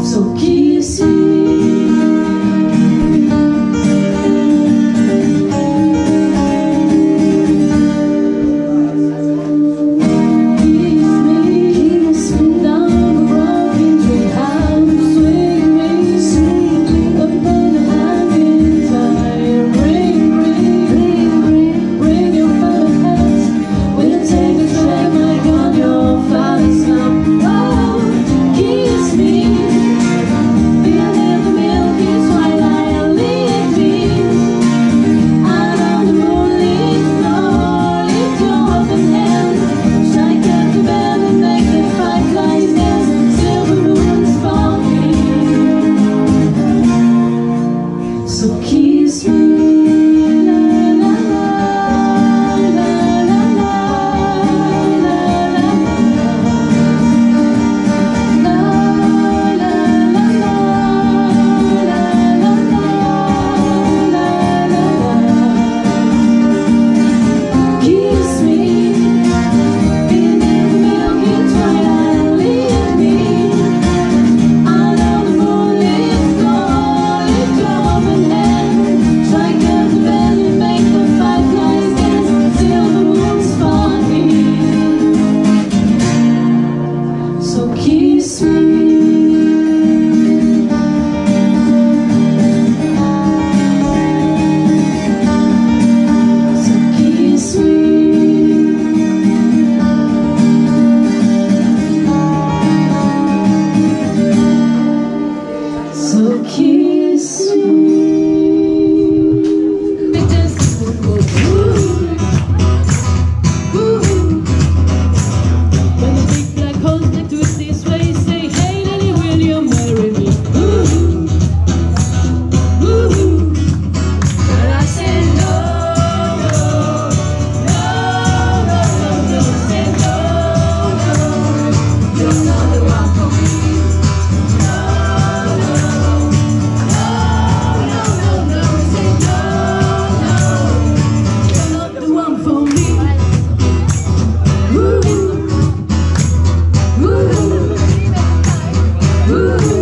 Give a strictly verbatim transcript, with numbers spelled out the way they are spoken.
So kiss me. So kiss me, la la la, la la la, la la la, la la la, la. Kiss me, in the milky twilight, leave me out on the moonlit floor, lift your open hand, strike up the bell and make the fireflies dance till the moon's sparkling. So kiss me. So kiss me. When the big black holes next to it this way say, hey Lily, will you marry me? Ooh, ooh. But I say no, no, no, no, no, no. I say no, no, you're not the one for me. Ooh.